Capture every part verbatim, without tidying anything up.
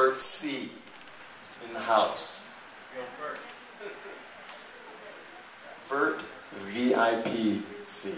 Fert C in the house. Fert V I P C.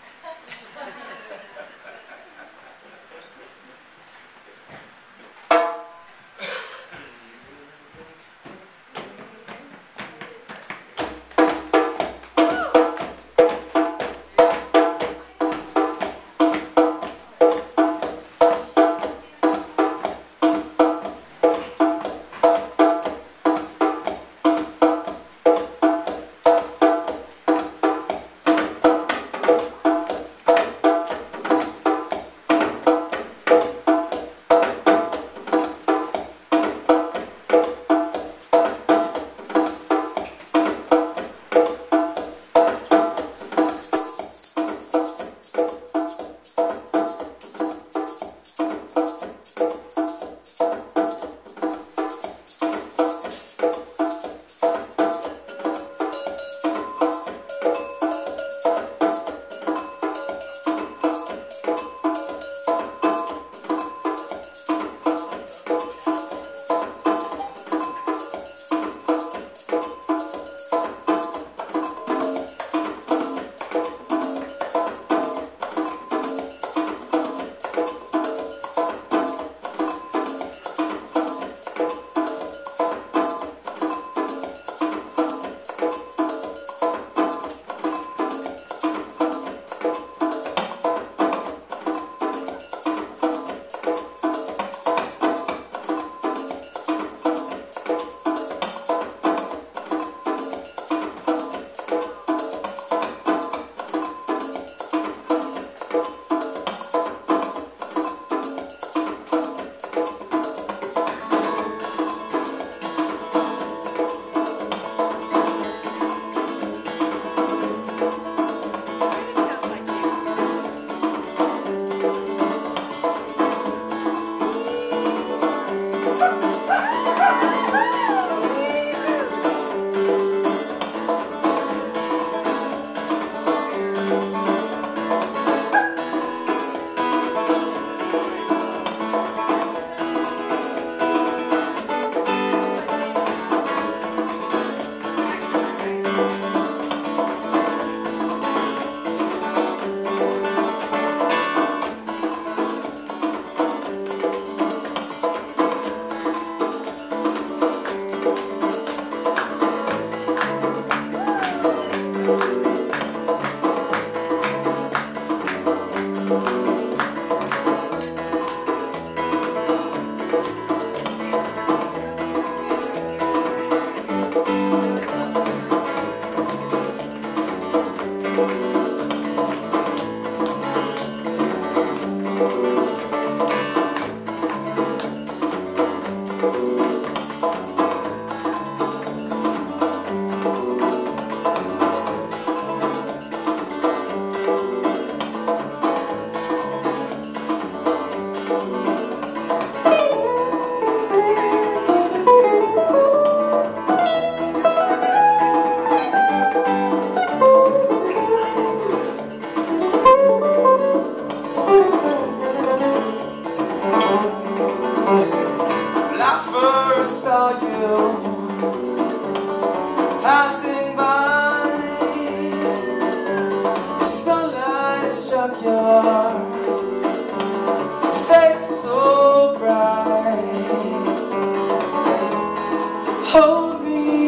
Hold me,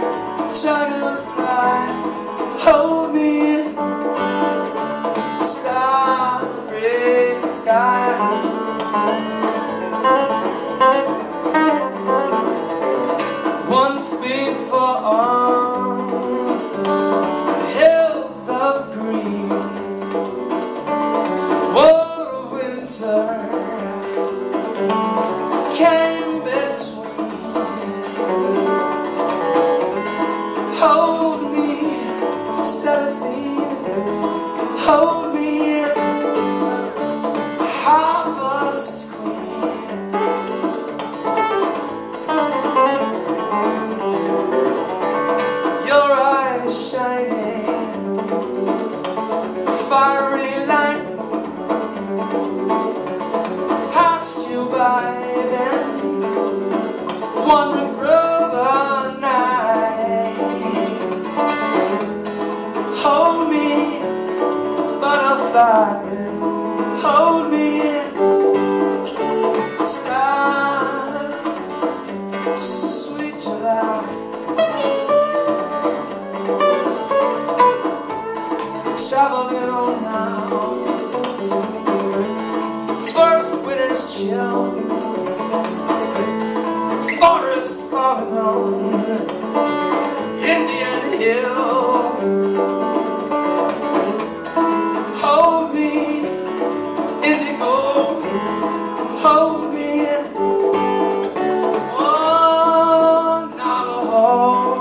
dragonfly, hold me, starry sky. wandering through the night. Hold me, butterfly, hold me, sky, sweet July. Traveling on now, first winter's chill, forest falling on Indian Hill. Hold me, indigo, hold me, oh, Navajo.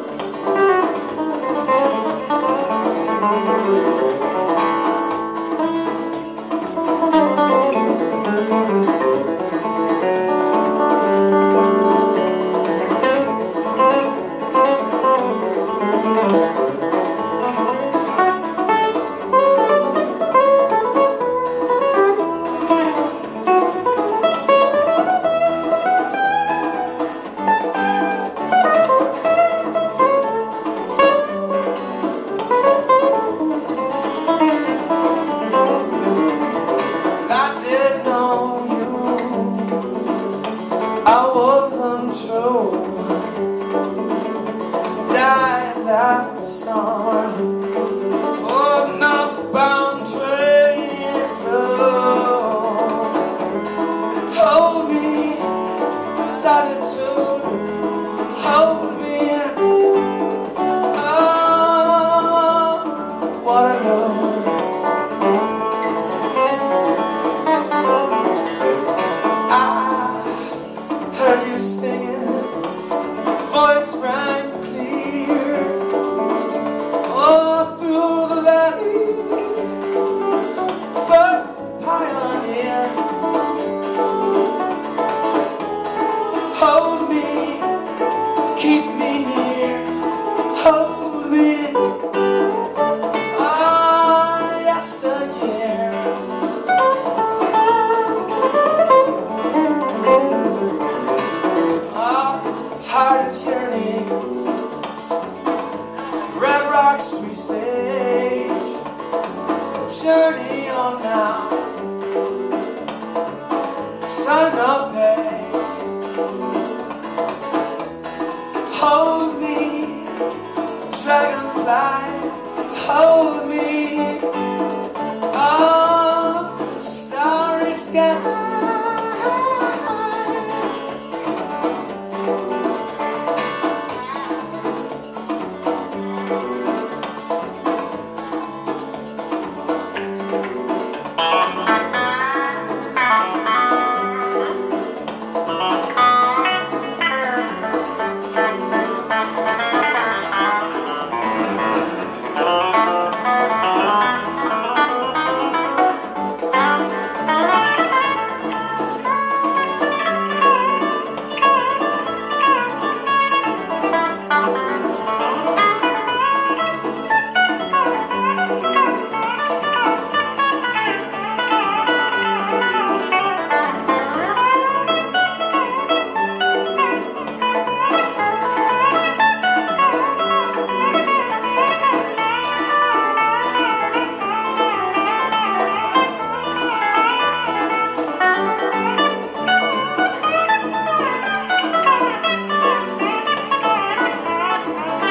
I was untrue, died like the sun, oh, northbound train flew. Hold me, solitude, hold me, oh, Waterloo. Heard you singing, voice rang clear, oh, through the valley, first pioneer. Hold me, keep me near, hold me, ah, yesteryear. Heart is yearning, red rocks we sage, journey on now, turn the page. Hold me, dragonfly, hold me, oh, starry sky.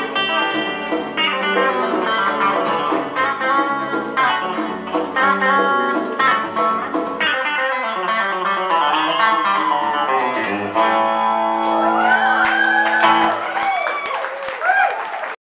Thank you.